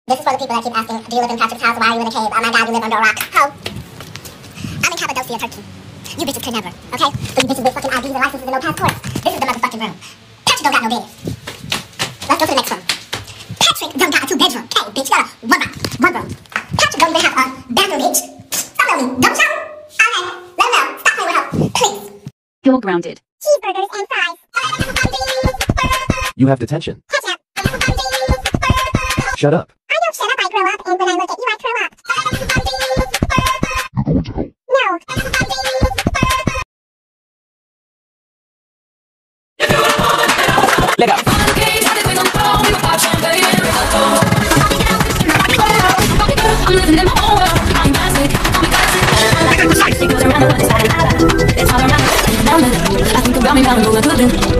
This is for the people that keep asking, do you live in Patrick's house? Why are you in a cave? Oh my God, you live under a rock. Ho. I'm in Cappadocia, Turkey. You bitches can never, okay? So you bitches with fucking IDs and licenses and no passports. This is the motherfucking room. Patrick don't got no bed. Let's go to the next room. Patrick don't got a two-bedroom. Okay, bitch, you got a one room. Patrick don't even have a bathroom, bitch. Stop me. Don't shout. Okay, let him know. Stop playing with her, please. You're grounded. Cheeseburgers and fries. You have detention. Ketchup. Shut up. I don't shut up, I grow up, and when I look at you, I curl up. You're going to hell. No. Let go. I'm living in my own world. I'm plastic. It goes around the other side. It's all around. I think about me now and go, I couldn't.